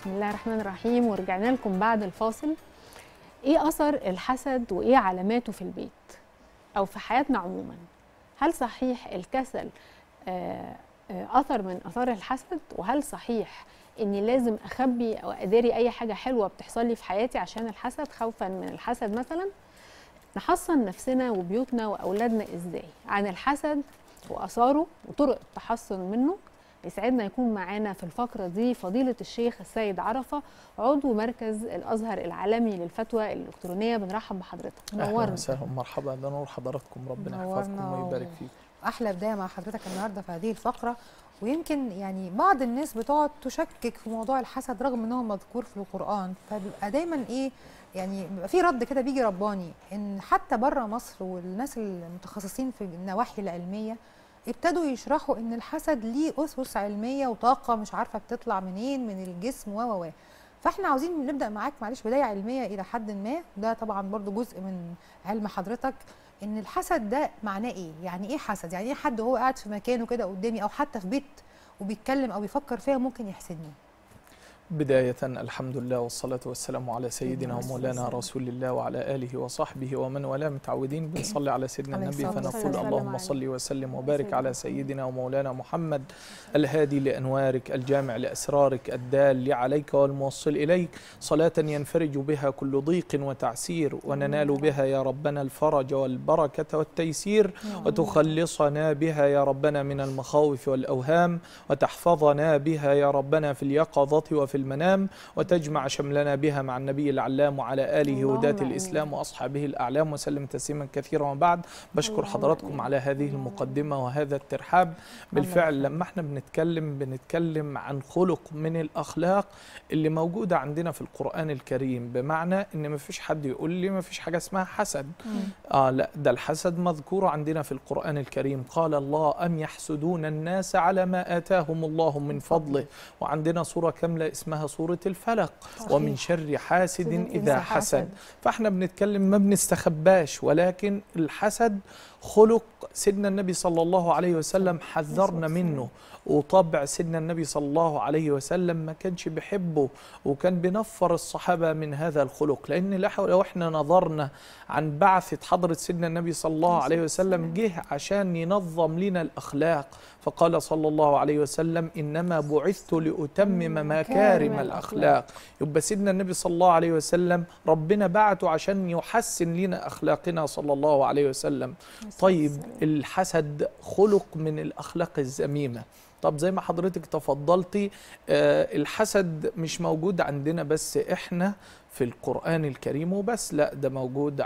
بسم الله الرحمن الرحيم، ورجعنا لكم بعد الفاصل. ايه اثر الحسد وايه علاماته في البيت او في حياتنا عموما؟ هل صحيح الكسل اثر من اثار الحسد؟ وهل صحيح اني لازم اخبي او اداري اي حاجه حلوه بتحصل لي في حياتي عشان الحسد، خوفا من الحسد مثلا؟ نحصن نفسنا وبيوتنا واولادنا ازاي عن الحسد واثاره وطرق التحصن منه؟ يسعدنا يكون معانا في الفقرة دي فضيلة الشيخ السيد عرفة، عضو مركز الأزهر العالمي للفتوى الإلكترونية. بنرحب بحضرتك، نورنا. أهلا وسهلا، مرحبا، ده نور حضراتكم، ربنا يحفظكم ويبارك فيكم. أحلى بداية مع حضرتك النهاردة في هذه الفقرة. ويمكن يعني بعض الناس بتقعد تشكك في موضوع الحسد رغم أنه مذكور في القرآن، فبيبقى دايما إيه يعني بيبقى في رد كده بيجي رباني إن حتى بره مصر والناس المتخصصين في النواحي العلمية ابتدوا يشرحوا ان الحسد ليه اسس علميه وطاقه مش عارفه بتطلع منين من الجسم و فاحنا عاوزين نبدا معاك معلش بدايه علميه الى حد ما، ده طبعا برضو جزء من علم حضرتك، ان الحسد ده معناه ايه؟ يعني ايه حسد؟ يعني ايه حد وهو قاعد في مكانه كده قدامي او حتى في بيت وبيتكلم او بيفكر فيها ممكن يحسدني؟ بداية الحمد لله والصلاة والسلام على سيدنا ومولانا رسول الله وعلى آله وصحبه ومن والاه. متعودين بنصلي على سيدنا النبي فنقول اللهم صل وسلم وبارك على سيدنا ومولانا محمد الهادي لأنوارك، الجامع لأسرارك، الدال عليك والموصل إليك، صلاة ينفرج بها كل ضيق وتعسير وننال بها يا ربنا الفرج والبركة والتيسير، وتخلصنا بها يا ربنا من المخاوف والأوهام، وتحفظنا بها يا ربنا في اليقظة وفي المنام، وتجمع شملنا بها مع النبي العلام وعلى آله هداة الإسلام وأصحابه الأعلام وسلم تسليما كثيرا. وبعد بشكر حضراتكم على هذه المقدمة وهذا الترحاب. بالفعل لما احنا بنتكلم عن خلق من الأخلاق اللي موجودة عندنا في القرآن الكريم، بمعنى إن ما فيش حد يقول لي ما فيش حاجة اسمها حسد. لا، ده الحسد مذكور عندنا في القرآن الكريم. قال الله أم يحسدون الناس على ما آتاهم الله من فضله، وعندنا سورة كاملة اسمها سورة الفلق، ومن شر حاسد إذا حسد. فاحنا بنتكلم ما بنستخباش، ولكن الحسد خلق سيدنا النبي صلى الله عليه وسلم حذرنا منه، وطبع سيدنا النبي صلى الله عليه وسلم ما كانش بيحبه، وكان بينفر الصحابة من هذا الخلق. لأن لو احنا نظرنا عن بعثة حضرة سيدنا النبي صلى الله عليه وسلم، جه عشان ينظم لنا الأخلاق، فقال صلى الله عليه وسلم إنما بعثت لأتمم مكارم الأخلاق. يبقى سيدنا النبي صلى الله عليه وسلم ربنا بعته عشان يحسن لنا أخلاقنا صلى الله عليه وسلم. طيب الحسد خلق من الأخلاق الذميمة. طب زي ما حضرتك تفضلتي، الحسد مش موجود عندنا بس احنا في القرآن الكريم وبس، لا، ده موجود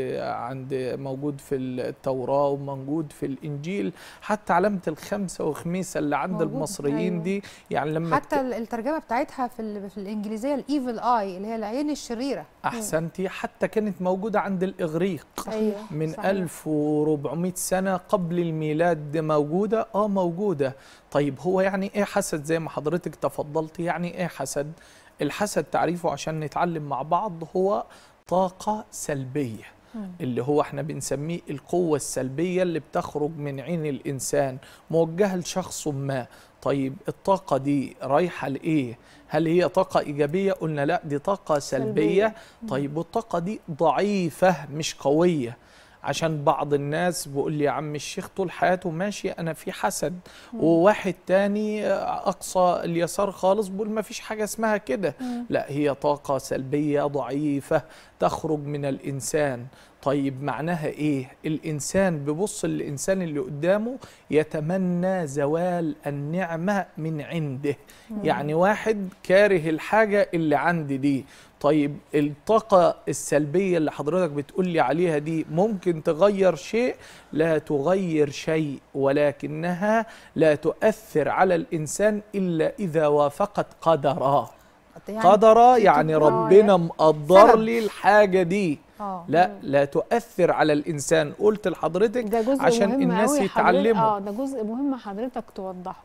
موجود في التوراة وموجود في الإنجيل، حتى علامة الخمسة وخميسة اللي عند المصريين. أيوة. دي يعني لما حتى الترجمة بتاعتها في الإنجليزية الإيفل آي اللي هي العين الشريرة. أحسنتي، حتى كانت موجودة عند الإغريق. أيوة. من صحيح. 1400 سنة قبل الميلاد موجودة. موجودة. طيب هو يعني إيه حسد؟ زي ما حضرتك تفضلتي، يعني إيه حسد؟ الحسد تعريفه عشان نتعلم مع بعض هو طاقة سلبية، اللي هو احنا بنسميه القوة السلبية اللي بتخرج من عين الإنسان موجهة لشخص ما. طيب الطاقة دي رايحة لإيه؟ هل هي طاقة إيجابية؟ قلنا لا، دي طاقة سلبية. طيب والطاقة دي ضعيفة مش قوية. عشان بعض الناس بيقول لي يا عم الشيخ طول حياته ماشي أنا في حسد، وواحد تاني أقصى اليسار خالص بيقول ما فيش حاجة اسمها كده. لا، هي طاقة سلبية ضعيفة تخرج من الإنسان. طيب معناها إيه؟ الإنسان بيبص للإنسان اللي قدامه يتمنى زوال النعمة من عنده. يعني واحد كاره الحاجة اللي عندي دي. طيب الطاقة السلبية اللي حضرتك بتقولي عليها دي ممكن تغير شيء؟ لا تغير شيء، ولكنها لا تؤثر على الإنسان إلا إذا وافقت قدرها. قدرها يعني ربنا مقدر لي الحاجة دي. لا تؤثر على الإنسان. قلت لحضرتك عشان الناس يتعلموا. ده جزء مهم حضرتك توضحه.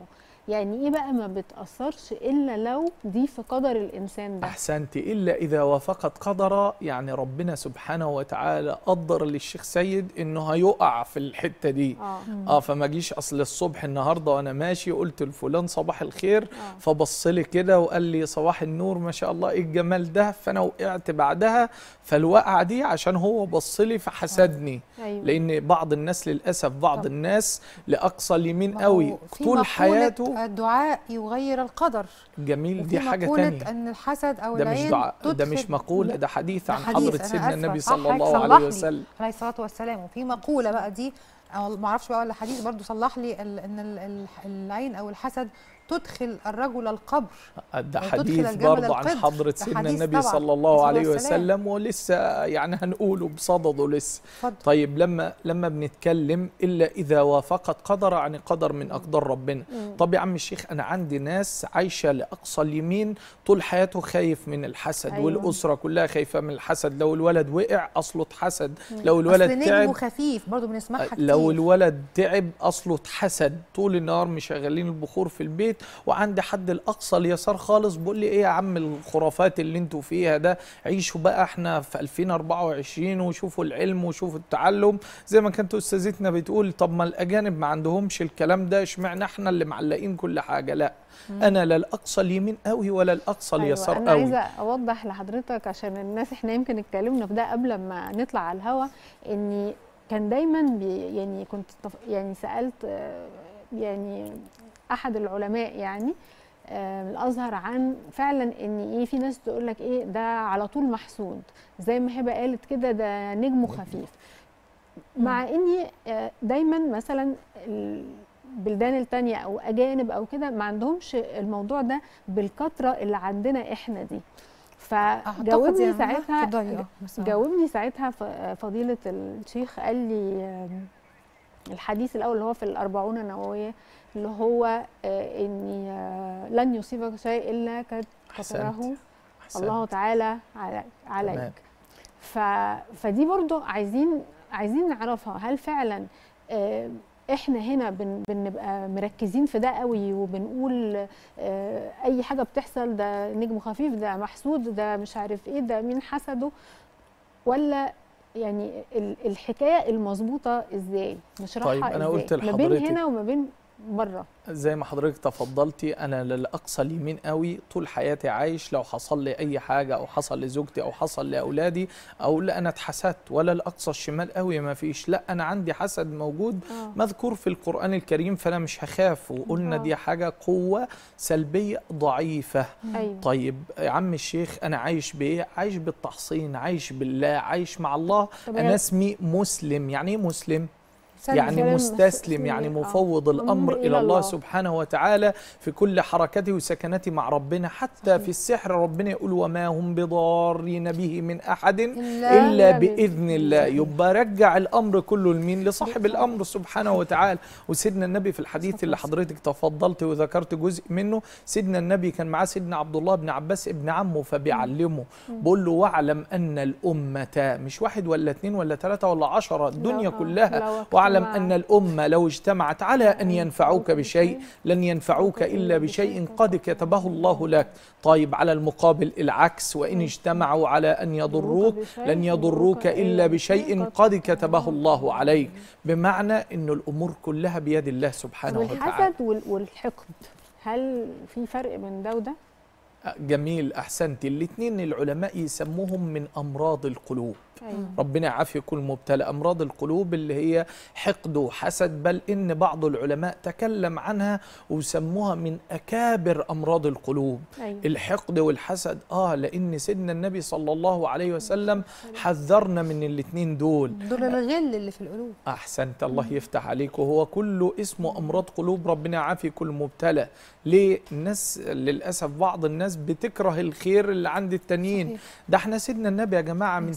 يعني ايه بقى ما بتأثرش الا لو دي في قدر الانسان ده؟ احسنت. الا اذا وافقت قدر، يعني ربنا سبحانه وتعالى قدر للشيخ سيد انه هيقع في الحته دي. فما جيش اصل الصبح النهارده وانا ماشي قلت لفلان صباح الخير، فبص لي كده وقال لي صباح النور ما شاء الله ايه الجمال ده، فانا وقعت بعدها. فالوقعه دي عشان هو بص لي فحسدني. لان بعض الناس للاسف بعض الناس لاقصى اليمين قوي طول حياته. الدعاء يغير القدر. جميل، دي حاجه ثانيه. ان الحسد او ده مش دعاء، ده مش مقوله، ده حديث عن حضره سيدنا النبي صلى الله عليه وسلم عليه الصلاه والسلام. وفي مقوله بقى دي أو ما اعرفش بقى ولا حديث برضو صلح لي ان العين او الحسد تدخل الرجل القبر. ده حديث برضه عن حضرة سيدنا النبي صلى الله عليه وسلم، ولسه يعني هنقوله بصدده لسه. طيب لما بنتكلم إلا إذا وافقت قدر، يعني قدر من أقدار ربنا. طب يا عم الشيخ أنا عندي ناس عايشة لأقصى اليمين طول حياته خايف من الحسد، والأسرة كلها خايفة من الحسد. لو الولد وقع أصله اتحسد، لو الولد تعب نجمه خفيف برضه بنسمعها كتير، لو الولد تعب أصله اتحسد. طول النهار مشغلين البخور في البيت، وعندي حد الأقصى اليسار خالص بيقول لي ايه يا عم الخرافات اللي انتوا فيها ده، عيشوا بقى احنا في 2024 وشوفوا العلم وشوفوا التعلم. زي ما كانت استاذتنا بتقول طب ما الأجانب ما عندهمش الكلام ده، اشمعنى احنا اللي معلقين كل حاجة؟ لا، انا لا الاقصى اليمين قوي ولا الاقصى اليسار أنا قوي. عايزه اوضح لحضرتك عشان الناس، احنا يمكن اتكلمنا في ده قبل ما نطلع على الهوا، اني كان دايما يعني كنت يعني سالت يعني احد العلماء يعني الازهر عن فعلا ان ايه، في ناس تقول لك ايه ده على طول محسود زي ما هبه قالت كده، ده نجمه خفيف. مع اني دايما مثلا البلدان التانية او اجانب او كده ما عندهمش الموضوع ده بالكثره اللي عندنا احنا دي. فجاوبني ساعتها فضيله الشيخ قال لي الحديث الاول اللي هو في الأربعون النوويه اللي هو إني لن يصيبك شيء إلا قد كتبه الله تعالى عليك. فدي برضو عايزين نعرفها، هل فعلا احنا هنا بنبقى مركزين في ده قوي وبنقول اي حاجه بتحصل ده نجم خفيف، ده محسود، ده مش عارف ايه، ده مين حسده، ولا يعني الحكايه المظبوطه ازاي نشرحها؟ طيب انا قلت ما بين هنا وما بين بره. زي ما حضرتك تفضلتي، انا للاقصى اليمين قوي طول حياتي عايش، لو حصل لي اي حاجه او حصل لزوجتي او حصل لاولادي اقول لا انا اتحسدت، ولا الاقصى الشمال قوي ما فيش، لا انا عندي حسد موجود مذكور في القران الكريم، فانا مش هخاف. وقلنا دي حاجه قوه سلبيه ضعيفه. طيب يا عم الشيخ انا عايش بايه؟ عايش بالتحصين، عايش بالله، عايش مع الله. انا اسمي مسلم. يعني ايه مسلم؟ يعني مستسلم، يعني مفوض الأمر إلى الله سبحانه وتعالى في كل حركته وسكنته مع ربنا. حتى في السحر ربنا يقول وما هم بضارين به من أحد إلا بإذن الله. يبقى رجع الأمر كله لمين؟ لصاحب الأمر سبحانه وتعالى. وسيدنا النبي في الحديث اللي حضرتك تفضلت وذكرت جزء منه، سيدنا النبي كان معاه سيدنا عبد الله بن عباس ابن عمه، فبيعلمه بقول له واعلم أن الأمة مش واحد ولا اثنين ولا ثلاثة ولا 10، الدنيا كلها، واعلم أن الأمة لو اجتمعت على أن ينفعوك بشيء لن ينفعوك إلا بشيء قد كتبه الله لك. طيب على المقابل العكس، وإن اجتمعوا على أن يضروك لن يضروك إلا بشيء قد كتبه الله عليك. بمعنى أن الأمور كلها بيد الله سبحانه وتعالى. والحسد والحقد، هل في فرق بين ده وده؟ جميل، أحسنت. الاثنين العلماء يسموهم من أمراض القلوب. ربنا يعافي كل مبتلى. أمراض القلوب اللي هي حقد وحسد، بل إن بعض العلماء تكلم عنها وسموها من أكابر أمراض القلوب. الحقد والحسد لأن سيدنا النبي صلى الله عليه وسلم حذرنا من الاثنين دول الغل اللي في القلوب. أحسنت، الله يفتح عليك. وهو كله اسمه أمراض قلوب. ربنا يعافي كل مبتلى. ليه؟ الناس للأسف بعض الناس بتكره الخير اللي عند التانيين. ده احنا سيدنا النبي يا جماعة من تمام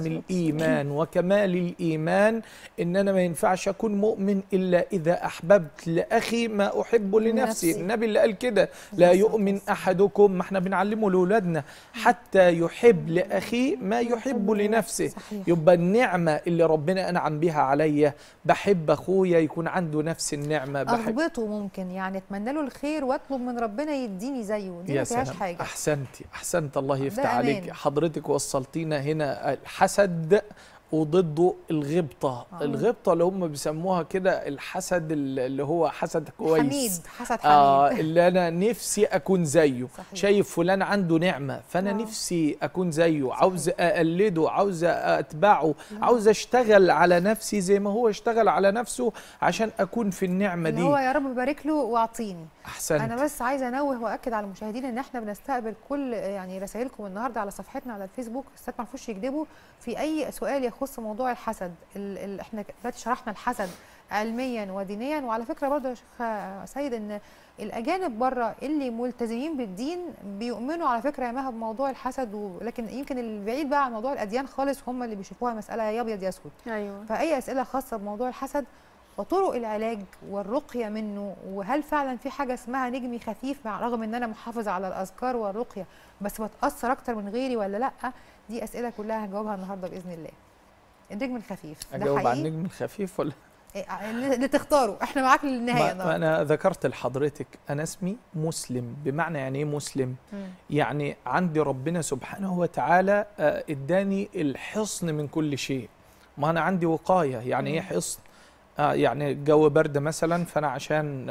تمام الإيمان وكمال الإيمان إن أنا ما ينفعش أكون مؤمن إلا إذا أحببت لأخي ما أحب لنفسي. النبي اللي قال كده لا يؤمن أحدكم، ما احنا بنعلمه لأولادنا حتى يحب لأخي ما يحب لنفسه. صحيح. يبقى النعمة اللي ربنا أنعم بها عليا بحب أخويا يكون عنده نفس النعمة، أغبطه ممكن يعني أتمنى له الخير وأطلب من ربنا يديني زيه، دي ما فيهاش حاجة. أحسنت الله يفتح عليك. حضرتك وصلتينا هنا الحسد وضده الغبطة. الغبطة اللي هم بيسموها كده الحسد اللي هو حسد كويس، حميد، حسد حميد. اللي أنا نفسي أكون زيه. صحيح. شايف فلان عنده نعمة فأنا نفسي أكون زيه، عاوز أقلده، عاوز أتبعه، عاوز أشتغل على نفسي زي ما هو اشتغل على نفسه عشان أكون في النعمة دي. هو يا رب بارك له وأعطيني. أحسنت. أنا بس عايزة أنوه وأكد على المشاهدين إن إحنا بنستقبل كل يعني رسائلكم النهاردة على صفحتنا على الفيسبوك. الستات ما يعرفوش يكذبوا في أي سؤال يخص موضوع الحسد. إحنا دلوقتي شرحنا الحسد علميا ودينيا، وعلى فكرة برضه يا شيخ سيد إن الأجانب بره اللي ملتزمين بالدين بيؤمنوا على فكرة يا مها بموضوع الحسد، ولكن يمكن البعيد بقى عن موضوع الأديان خالص هم اللي بيشوفوها مسألة يا أبيض يا أسود. أيوة. فأي أسئلة خاصة بموضوع الحسد وطرق العلاج والرقية منه، وهل فعلا في حاجة اسمها نجمي خفيف مع رغم ان انا محافظة على الأذكار والرقية بس بتأثر اكتر من غيري ولا لا، دي أسئلة كلها هجاوبها النهاردة بإذن الله. النجم الخفيف ده أجاوب حقيقي؟ على النجم الخفيف ولا اللي تختاره، احنا معاك للنهاية النهاردة. أنا ذكرت لحضرتك أنا اسمي مسلم. بمعنى يعني إيه مسلم؟ يعني عندي ربنا سبحانه وتعالى اداني الحصن من كل شيء. ما أنا عندي وقاية. يعني إيه حصن؟ يعني الجو برد مثلا، فانا عشان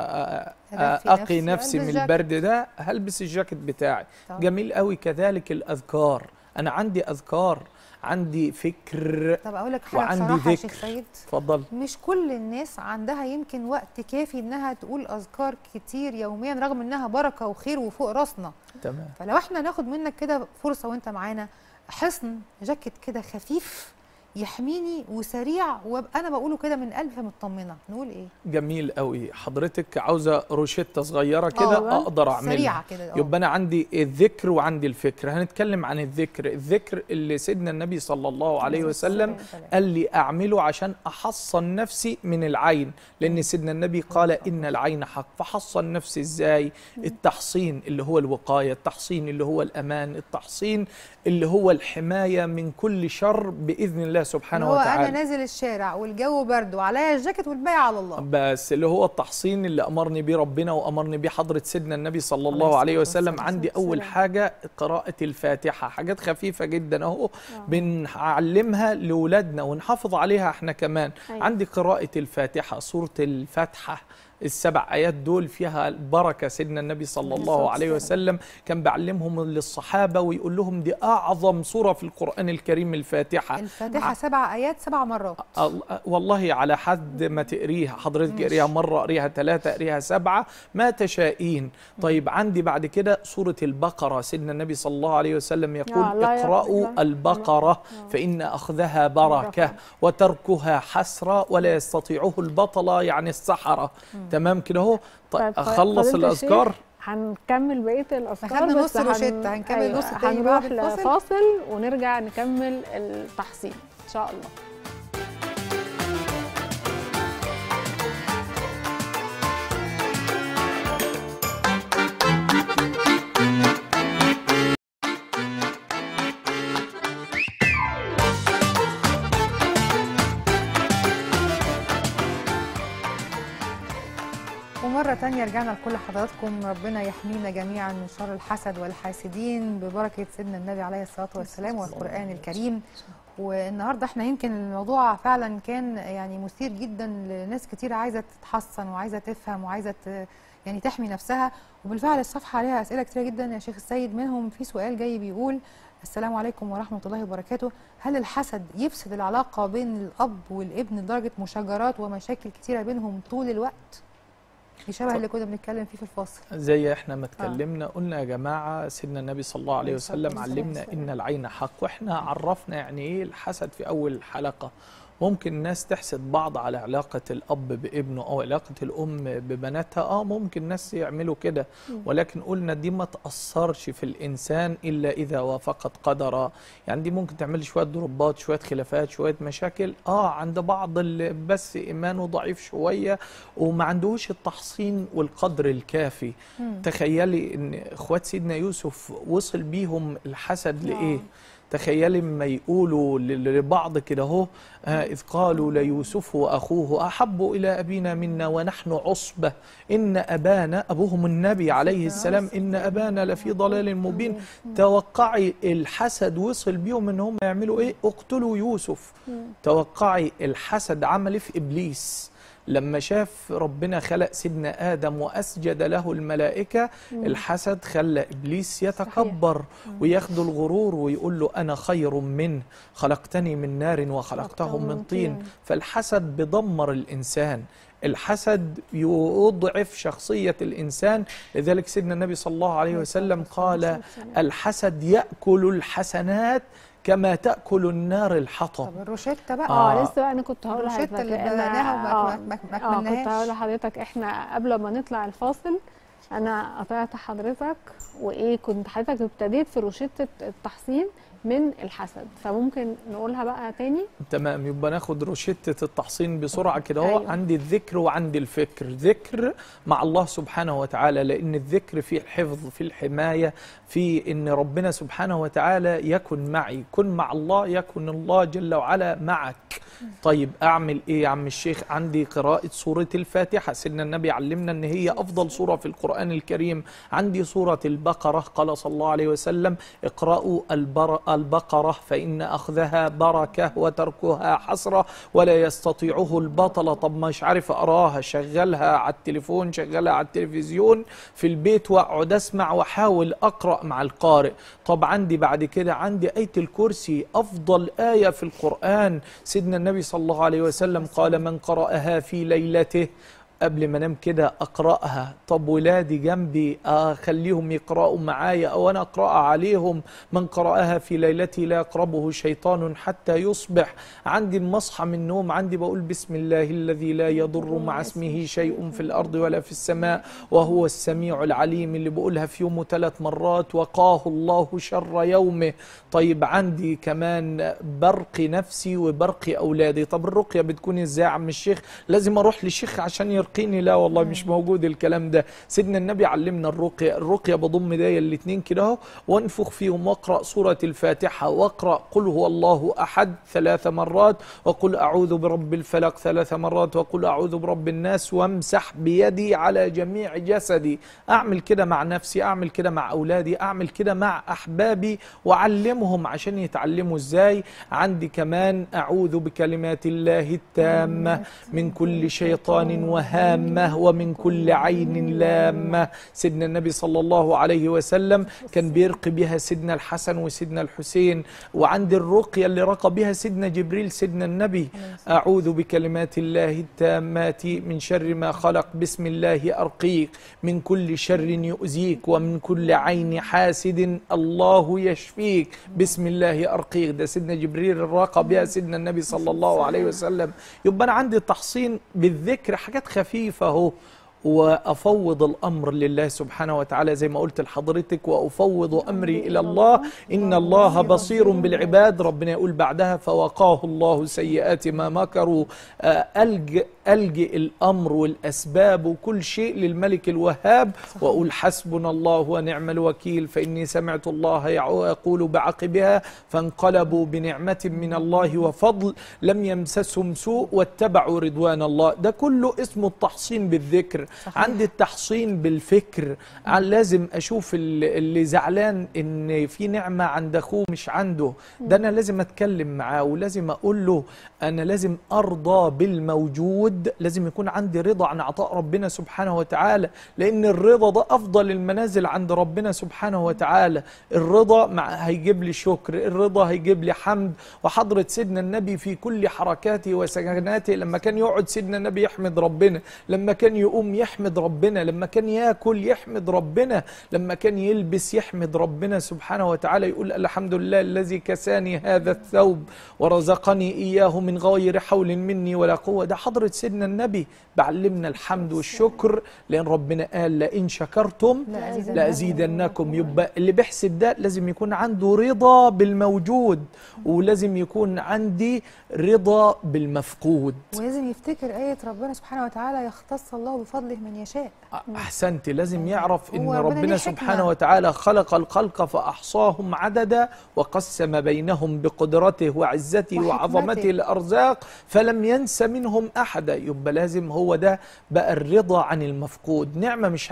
اقي نفسي من البرد ده هلبس الجاكيت بتاعي. طبعا. جميل قوي. كذلك الاذكار، انا عندي اذكار، عندي فكر. طب اقول لك حاجه بصراحه يا شيخ سيد، اتفضل. مش كل الناس عندها يمكن وقت كافي انها تقول اذكار كتير يوميا رغم انها بركه وخير وفوق راسنا. تمام. فلو احنا ناخد منك كده فرصه وانت معانا حصن جاكيت كده خفيف يحميني وسريع وابقى انا بقوله كده من قلبي مطمنه، نقول ايه؟ جميل قوي. حضرتك عاوزه روشته صغيره كده اقدر اعملها سريعه كده. يبقى انا عندي الذكر وعندي الفكر. هنتكلم عن الذكر اللي سيدنا النبي صلى الله عليه وسلم قال لي اعمله عشان احصن نفسي من العين، لان سيدنا النبي قال ان العين حق. فحصن نفسي ازاي؟ التحصين اللي هو الوقايه، التحصين اللي هو الامان، التحصين اللي هو الحمايه من كل شر باذن الله سبحانه وتعالى. هو انا نازل الشارع والجو برد وعليا الجاكيت والباقي على الله، بس اللي هو التحصين اللي امرني بيه ربنا وامرني بيه حضره سيدنا النبي صلى الله عليه وسلم. عندي اول حاجه قراءه الفاتحه، حاجات خفيفه جدا اهو بنعلمها لاولادنا ونحافظ عليها احنا كمان. عندي قراءه الفاتحه، سوره الفاتحه السبع آيات دول فيها البركة. سيدنا النبي صلى الله عليه وسلم كان بيعلمهم للصحابة ويقول لهم دي أعظم سورة في القرآن الكريم الفاتحة. الفاتحة 7 آيات 7 مرات. والله على حد ما تقريها حضرتك، اقريها مرة، اقريها 3، اقريها 7، ما تشائين. طيب عندي بعد كده سورة البقرة. سيدنا النبي صلى الله عليه وسلم يقول اقرأوا البقرة فإن أخذها بركة وتركها حسرة ولا يستطيعه البطلة، يعني السحرة. تمام كده اهو. طيب اخلص الاذكار، هنكمل بقيه الاذكار. خدنا نص روشته، هنكمل نص تاني هنروح لفاصل ونرجع نكمل التحصيل ان شاء الله. مرة تانية رجعنا لكل حضراتكم. ربنا يحمينا جميعا من شر الحسد والحاسدين ببركة سيدنا النبي عليه الصلاة والسلام والقرآن الكريم. والنهاردة احنا يمكن الموضوع فعلا كان يعني مثير جدا لناس كتير عايزة تتحصن وعايزة تفهم وعايزة يعني تحمي نفسها، وبالفعل الصفحة عليها أسئلة كتير جدا يا شيخ السيد. منهم في سؤال جاي بيقول: السلام عليكم ورحمة الله وبركاته، هل الحسد يفسد العلاقة بين الأب والابن لدرجة مشاجرات ومشاكل كتيرة بينهم طول الوقت؟ يشبه اللي كنا بنتكلم فيه في الفاصل. زي احنا ما اتكلمنا قلنا يا جماعه سيدنا النبي صلى الله عليه وسلم علمنا ان العين حق، واحنا عرفنا يعني ايه الحسد في اول حلقه. ممكن الناس تحسد بعض على علاقة الأب بابنه أو علاقة الأم ببناتها. ممكن الناس يعملوا كده، ولكن قلنا دي ما تأثرش في الإنسان إلا إذا وافقت قدره. يعني دي ممكن تعمل شوية ضربات، شوية خلافات، شوية مشاكل عند بعض اللي بس إيمانه ضعيف شوية وما عندهوش التحصين والقدر الكافي. تخيلي إن إخوات سيدنا يوسف وصل بيهم الحسد لإيه؟ تخيلي ما يقولوا لبعض كده اهو إذ قالوا ليوسف وأخوه أحب إلى أبينا منا ونحن عصبة إن أبانا، أبوهم النبي عليه السلام، إن أبانا لفي ضلال مبين. توقعي الحسد وصل بيهم إن هم يعملوا إيه؟ اقتلوا يوسف. توقعي الحسد عمل إيه في إبليس لما شاف ربنا خلق سيدنا آدم وأسجد له الملائكة؟ الحسد خلى إبليس يتكبر وياخد الغرور ويقول له أنا خير منه، خلقتني من نار وخلقته من طين. فالحسد بيدمر الإنسان، الحسد يضعف شخصية الإنسان. لذلك سيدنا النبي صلى الله عليه وسلم قال الحسد يأكل الحسنات كما تأكل النار الحطب. طب الروشتة بقى لسه بقى انا كنت هقول لحضرتك الروشتة اللي بدأناها وما كملناهاش. كنت هقول لحضرتك احنا قبل ما نطلع الفاصل انا قطعت حضرتك كنت حضرتك ابتديت في روشتة التحصين من الحسد، فممكن نقولها بقى تاني. تمام، يبقى ناخد روشتة التحصين بسرعة كده أيوة. عندي الذكر وعندي الفكر. ذكر مع الله سبحانه وتعالى، لأن الذكر فيه الحفظ، فيه الحماية، في إن ربنا سبحانه وتعالى يكن معي. كن مع الله يكن الله جل وعلا معك. طيب أعمل إيه يا عم الشيخ؟ عندي قراءة سورة الفاتحة، سيدنا النبي علمنا أن هي أفضل سورة في القرآن الكريم. عندي سورة البقرة، قال صلى الله عليه وسلم اقرأوا البقرة فإن أخذها بركة وتركها حسرة ولا يستطيعه البطل. طب مش عارف أقراها، شغلها على التليفون، شغلها على التلفزيون في البيت وأقعد أسمع وأحاول أقرأ مع القارئ. طب عندي بعد كده عندي آية الكرسي، أفضل آية في القرآن. سيدنا النبي صلى الله عليه وسلم قال من قرأها في ليلته، قبل ما انام كده اقراها. طب ولادي جنبي اخليهم يقراوا معايا او انا اقراها عليهم. من قراها في ليلته لا يقربه شيطان حتى يصبح. عندي المصحى من النوم عندي بقول بسم الله الذي لا يضر مع اسمه شيء في الارض ولا في السماء وهو السميع العليم، اللي بقولها في يومه 3 مرات وقاه الله شر يومه. طيب عندي كمان برقي نفسي وبرقي اولادي. طب الرقيه بتكون ازاي يا عم الشيخ؟ لازم اروح لشيخ عشان يرقيني؟ لا والله مش موجود الكلام ده. سيدنا النبي علمنا الرقيه. الرقيه بضم ايديا الاثنين كده اهو وانفخ فيهم واقرا سوره الفاتحه واقرا قل هو الله احد 3 مرات وقل اعوذ برب الفلق 3 مرات وقل اعوذ برب الناس وامسح بيدي على جميع جسدي. اعمل كده مع نفسي، اعمل كده مع اولادي، اعمل كده مع احبابي واعلمهم عشان يتعلموا ازاي. عندي كمان اعوذ بكلمات الله التامه من كل شيطان وهامه ومن كل عين لامه. سيدنا النبي صلى الله عليه وسلم كان بيرقي بها سيدنا الحسن وسيدنا الحسين. وعندي الرقيه اللي رقى بها سيدنا جبريل سيدنا النبي، اعوذ بكلمات الله التامات من شر ما خلق بسم الله ارقيك من كل شر يؤذيك ومن كل عين حاسد الله يشفيك بسم الله ارقيك. ده سيدنا جبريل رقى بها سيدنا النبي صلى الله عليه وسلم. يبقى انا عندي تحصين بالذكر، حاجات خفيفه اهو، وأفوض الأمر لله سبحانه وتعالى زي ما قلت لحضرتك، وأفوض أمري إلى الله إن الله بصير بالعباد. ربنا يقول بعدها فوقاه الله سيئات ما مكروا. ألجئ الأمر والأسباب وكل شيء للملك الوهاب وأقول حسبنا الله ونعم الوكيل. فإني سمعت الله يقول بعقبها فانقلبوا بنعمة من الله وفضل لم يمسسهم سوء واتبعوا رضوان الله. ده كله اسمه التحصين بالذكر. صحيح. عندي التحصين بالفكر. لازم أشوف اللي زعلان إن في نعمة عند أخوه مش عنده، ده أنا لازم أتكلم معاه ولازم أقول له أنا لازم أرضى بالموجود. لازم يكون عندي رضا عن عطاء ربنا سبحانه وتعالى، لأن الرضا ده أفضل المنازل عند ربنا سبحانه وتعالى. الرضا هيجيب لي شكر، الرضا هيجيب لي حمد. وحضرة سيدنا النبي في كل حركاته وسكناته، لما كان يقعد سيدنا النبي يحمد ربنا، لما كان يقوم يحمد ربنا، لما كان ياكل يحمد ربنا، لما كان يلبس يحمد ربنا سبحانه وتعالى، يقول الحمد لله الذي كساني هذا الثوب ورزقني إياه من غير حول مني ولا قوة. ده حضرة سيدنا النبي بعلمنا الحمد والشكر، لأن ربنا قال لئن شكرتم لأزيدنكم. يبقى اللي بيحسد ده لازم يكون عنده رضا بالموجود، ولازم يكون عندي رضا بالمفقود، ولازم يفتكر آية ربنا سبحانه وتعالى يختص الله بفضله من يشاء. أحسنتي، لازم يعرف إن ربنا ربنا سبحانه وتعالى خلق الخلق فأحصاهم عددا وقسم بينهم بقدرته وعزته وعظمته الأرزاق فلم ينس منهم أحدا. يبقى لازم هو ده بقى الرضا عن المفقود. نعمة مش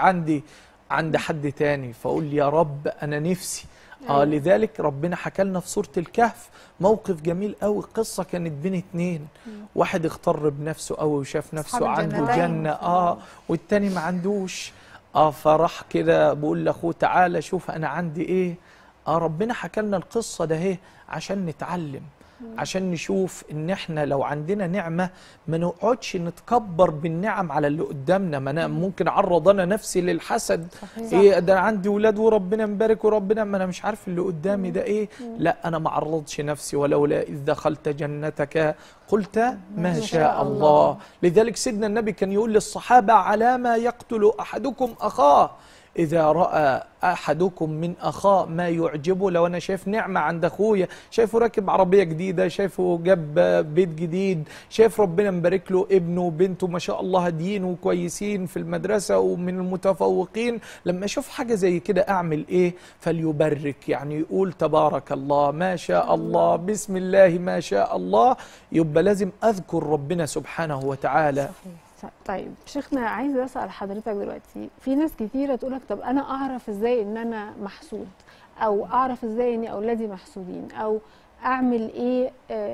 عند حد تاني، فأقول يا رب أنا نفسي. لذلك ربنا حكى لنا في سورة الكهف موقف جميل قوي. قصة كانت بين اتنين، واحد اغتر بنفسه قوي وشاف نفسه عنده جنة والتاني ما عندوش. فراح كده بقول لاخوه تعالى شوف انا عندي ايه. ربنا حكى لنا القصة ده اهي عشان نتعلم، عشان نشوف ان احنا لو عندنا نعمة ما نقعدش نتكبر بالنعم على اللي قدامنا. ما انا ممكن اعرض انا نفسي للحسد. ايه ده عندي ولاد وربنا مبارك وربنا، ما انا مش عارف اللي قدامي ده ايه. لا انا ما اعرضش نفسي. ولولا اذ دخلت جنتك قلت ما شاء الله. لذلك سيدنا النبي كان يقول للصحابة على ما يقتل احدكم اخاه إذا رأى أحدكم من أخاه ما يعجبه. لو أنا شايف نعمة عند أخويا، شايفه راكب عربية جديدة، شايفه جاب بيت جديد، شايف ربنا مبارك له ابنه وبنته ما شاء الله هاديين وكويسين في المدرسة ومن المتفوقين، لما أشوف حاجة زي كده أعمل إيه؟ فليبرك، يعني يقول تبارك الله ما شاء الله بسم الله ما شاء الله. يبقى لازم أذكر ربنا سبحانه وتعالى. طيب شيخنا، عايزه اسال حضرتك دلوقتي، في ناس كتيره تقولك طب انا اعرف ازاي ان انا محسود، او اعرف ازاي ان اولادي محسودين، او اعمل ايه؟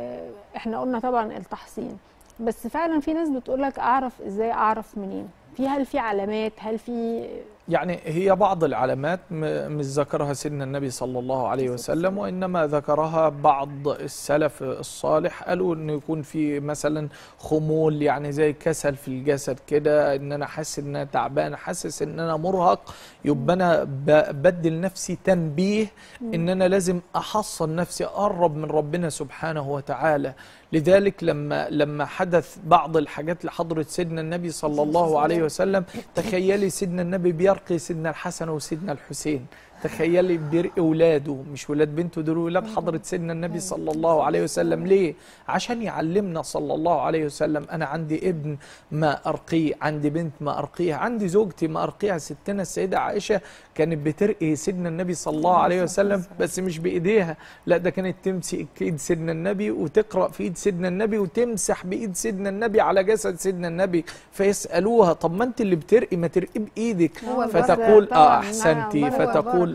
احنا قلنا طبعا التحصين، بس فعلا في ناس بتقولك اعرف ازاي، اعرف منين؟ هل في علامات؟ هل في يعني هي بعض العلامات مش ذكرها سيدنا النبي صلى الله عليه وسلم، وإنما ذكرها بعض السلف الصالح. قالوا إنه يكون في مثلا خمول، يعني زي كسل في الجسد كده، إن أنا حاسس إن أنا تعبان، حاسس إن أنا مرهق. يبقى أنا بدل نفسي تنبيه إن أنا لازم أحصن نفسي، أقرب من ربنا سبحانه وتعالى. لذلك لما حدث بعض الحاجات لحضرة سيدنا النبي صلى الله عليه وسلم، تخيلي سيدنا النبي بيرقي سيدنا الحسن وسيدنا الحسين، تخيلي بيرقي اولاده، مش ولاد بنته، دول ولاد حضرة سيدنا النبي صلى الله عليه وسلم. ليه؟ عشان يعلمنا صلى الله عليه وسلم انا عندي ابن ما ارقيه، عندي بنت ما ارقيها، عندي زوجتي ما ارقيها. ستنا السيدة عائشة كانت بترقي سيدنا النبي صلى الله عليه وسلم، بس مش بايديها، لا ده كانت تمسك ايد سيدنا النبي وتقرأ في ايد سيدنا النبي وتمسح بايد سيدنا النبي على جسد سيدنا النبي. فيسألوها طب ما انت اللي بترقي ما ترقي بايدك، فتقول احسنتي، فتقول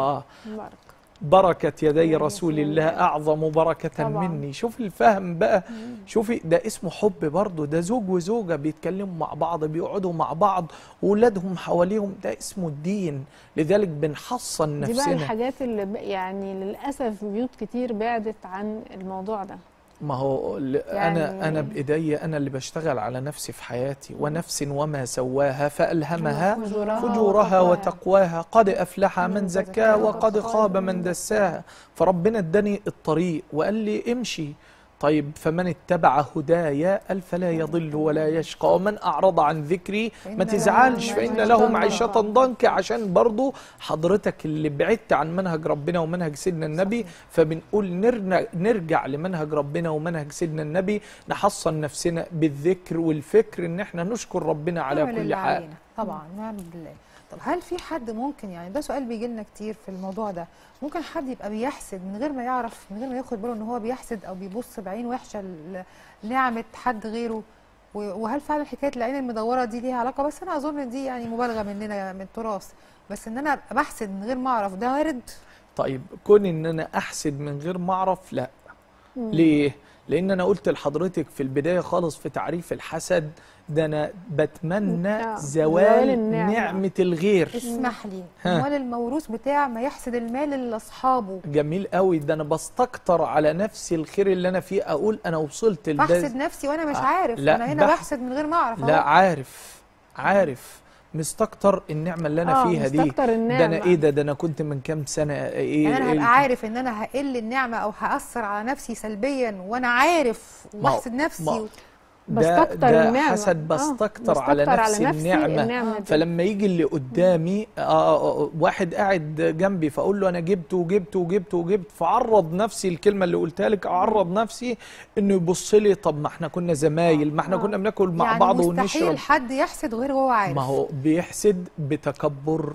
بركة يدي رسول الله أعظم بركة مني. شوف الفهم بقى، شوفي ده اسمه حب برضه، ده زوج وزوجة بيتكلموا مع بعض، بيقعدوا مع بعض وولادهم حواليهم، ده اسمه الدين. لذلك بنحصن نفسنا. دي بقى الحاجات اللي يعني للأسف بيوت كتير بعدت عن الموضوع ده. ما هو يعني أنا بإيدي، أنا اللي بشتغل على نفسي في حياتي. ونفس وما سواها فألهمها فجورها وتقواها قد أفلح من زكاها وقد خاب من دساها. فربنا اداني الطريق وقال لي امشي. طيب فمن اتبع هدايا قال فلا يضل ولا يشقى، ومن أعرض عن ذكري ما تزعلش فإن له معيشة ضنكا. عشان برضو حضرتك اللي بعدت عن منهج ربنا ومنهج سيدنا النبي، فبنقول نرجع لمنهج ربنا ومنهج سيدنا النبي، نحصن نفسنا بالذكر والفكر ان احنا نشكر ربنا على كل حال. طبعا نعم بالله. طب هل في حد ممكن، يعني ده سؤال بيجي لنا كتير في الموضوع ده، ممكن حد يبقى بيحسد من غير ما يعرف، من غير ما ياخد باله ان هو بيحسد او بيبص بعين وحشه لنعمه حد غيره؟ وهل فعلا حكايه العين المدوره دي ليها علاقه؟ بس انا اظن دي يعني مبالغه مننا من التراث، بس ان انا ابقى بحسد من غير ما اعرف ده وارد؟ طيب كون ان انا احسد من غير ما اعرف، لا. ليه؟ لان انا قلت لحضرتك في البدايه خالص في تعريف الحسد، ده انا بتمنى زوال نعمة الغير. اسمح لي، امال الموروث بتاع ما يحسد المال لاصحابه؟ جميل قوي، ده انا بستكتر على نفسي الخير اللي انا فيه، اقول انا وصلت بحسد نفسي وانا مش عارف. لا، انا هنا بحسد من غير ما اعرف. لا، عارف مستكتر النعمه اللي انا فيها دي. مستكتر النعمة. ده انا ايه ده انا كنت من كام سنه ايه يعني انا هبقى عارف ان انا هقل النعمه او هاثر على نفسي سلبيا وانا عارف واحسد نفسي بستكتر النعمة. حسد بستكتر على نفسي النعمة. فلما يجي اللي قدامي واحد قاعد جنبي فاقول له انا جبت وجبت وجبت وجبت، فعرض نفسي الكلمه اللي قلتها لك، اعرض نفسي انه يبص لي طب ما احنا كنا زمايل، ما احنا كنا بناكل مع يعني بعض ونشرب. مستحيل حد يحسد غير وهو عارف. ما هو بيحسد بتكبر،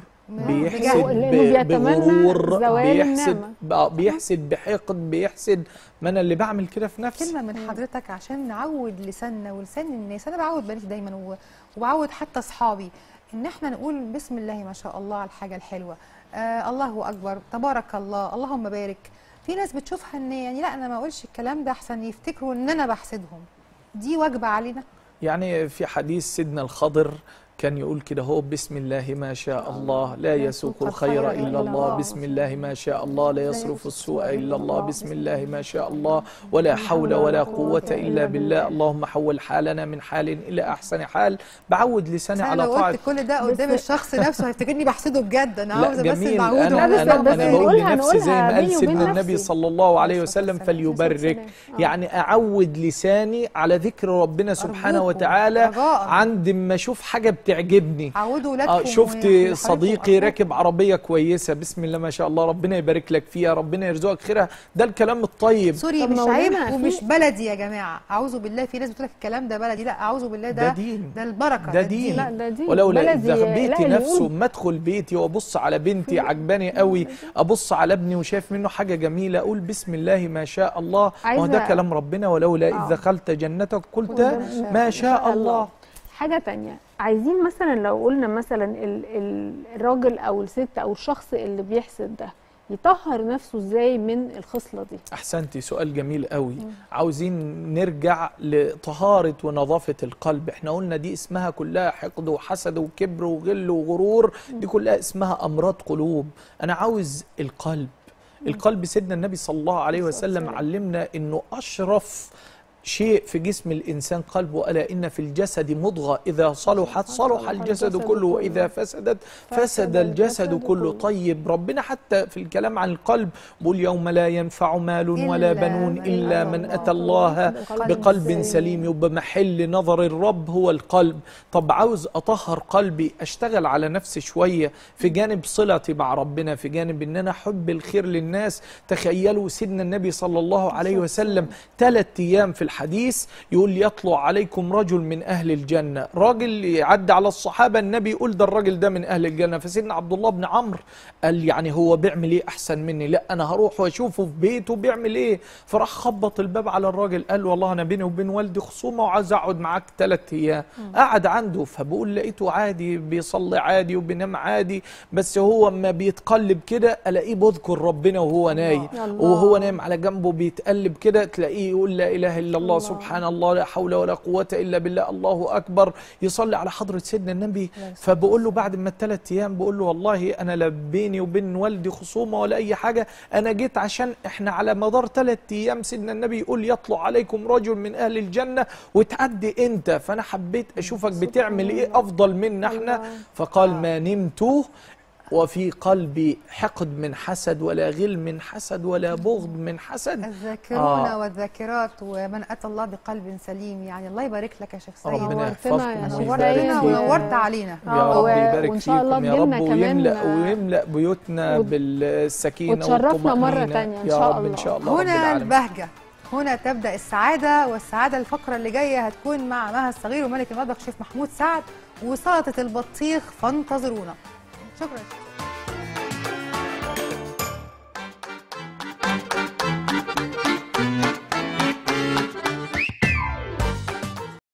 بيحسد بغرور، بيحسد بحقد، بيحسد. ما انا اللي بعمل كده في نفسي. كلمه من حضرتك عشان نعود لساننا ولسان الناس. انا بعود بناتي دايما وبعود حتى اصحابي ان احنا نقول بسم الله ما شاء الله على الحاجه الحلوه، الله اكبر، تبارك الله، اللهم بارك. في ناس بتشوفها ان يعني لا انا ما اقولش الكلام ده احسن يفتكروا ان انا بحسدهم. دي واجبه علينا. يعني في حديث سيدنا الخضر كان يقول كده هو بسم الله ما شاء الله لا يسوق الخير إلا الله، بسم الله ما شاء الله لا يصرف السوء إلا الله، بسم الله ما شاء الله ولا حول ولا قوة إلا بالله، اللهم حول حالنا من حال إلى أحسن حال. بعود لساني على طاعة. لو قلت كل ده قدام الشخص نفسه هيفتكرني بحسده بجد. أنا عاوزة بس المعود. أنا بقول لنفسي زي ما قال سيدنا النبي صلى الله عليه وسلم فليبرك، يعني أعود لساني على ذكر ربنا سبحانه وتعالى عند ما أشوف حاجة بتعجبني. عودوا ولادكم. شفت صديقي راكب عربيه كويسه، بسم الله ما شاء الله، ربنا يبارك لك فيها، ربنا يرزقك خيرها، ده الكلام الطيب. سوري مش عيب ومش بلدي يا جماعه، اعوذ بالله. في ناس بتقول لك الكلام ده بلدي، لا اعوذ بالله، ده دين، ده البركه، ده دين. لا ده دين. ولولا اذا بيتي نفسه ما ادخل بيتي وابص على بنتي عجباني قوي، ابص على ابني وشايف منه حاجه جميله اقول بسم الله ما شاء الله، ما ده كلام ربنا. ولولا اذ دخلت جنتك قلت ما شاء الله. حاجة تانية عايزين مثلا لو قلنا مثلا الراجل أو الست أو الشخص اللي بيحسد ده يطهر نفسه ازاي من الخصلة دي؟ أحسنتي، سؤال جميل قوي. عاوزين نرجع لطهارة ونظافة القلب. احنا قلنا دي اسمها كلها حقد وحسد وكبر وغل وغرور، دي كلها اسمها أمراض قلوب. أنا عاوز القلب سيدنا النبي صلى الله عليه وسلم علمنا إنه أشرف شيء في جسم الإنسان قلبه، ألا إن في الجسد مضغة إذا صلحت صلح الجسد كله وإذا فسدت فسد الجسد كله. طيب ربنا حتى في الكلام عن القلب بيقول يوم لا ينفع مال ولا بنون إلا من أتى الله بقلب سليم. يبقى محل نظر الرب هو القلب. طب عاوز أطهر قلبي، أشتغل على نفسي شوية في جانب صلتي مع ربنا، في جانب إن أنا أحب الخير للناس. تخيلوا سيدنا النبي صلى الله عليه وسلم 3 أيام في الحديث يقول يطلع عليكم رجل من أهل الجنة. راجل يعدي على الصحابة النبي يقول ده الراجل ده من أهل الجنة. فسيدنا عبد الله بن عمرو قال يعني هو بيعمل إيه أحسن مني؟ لا أنا هروح وأشوفه في بيته بيعمل إيه. فراح خبط الباب على الراجل قال والله أنا بيني وبين والدي خصومة وعايز أقعد معاك 3 أيام. قعد عنده فبقول لقيته عادي بيصلي عادي وبينام عادي، بس هو اما بيتقلب كده ألاقيه بيذكر ربنا وهو نايم، وهو نايم على جنبه بيتقلب كده تلاقيه يقول لا إله إلا الله سبحان الله لا حول ولا قوة إلا بالله الله أكبر، يصلي على حضرة سيدنا النبي. فبقول له بعد ما 3 أيام بقول له والله أنا لا بيني وبين والدي خصومة ولا أي حاجة، أنا جيت عشان إحنا على مدار 3 أيام سيدنا النبي يقول يطلع عليكم رجل من أهل الجنة وتعدي أنت، فأنا حبيت أشوفك بتعمل إيه أفضل منا إحنا. فقال ما نمت وفي قلبي حقد من حسد ولا غل من حسد ولا بغض من حسد. الذاكرون والذاكرات ومن أتى الله بقلب سليم. يعني الله يبارك لك يا شيخ سيد، ربنا يحفظكم نورتنا ونورت علينا. يا رب يبارك فيكم يا رب ويملأ بيوتنا بالسكينة وتشرفنا مرة ثانية إن شاء الله. إن شاء الله. هنا البهجة، هنا تبدأ السعادة، والسعادة الفقرة اللي جاية هتكون مع مها الصغير وملك المطبخ شيف محمود سعد وسلطة البطيخ، فانتظرونا. شكرا.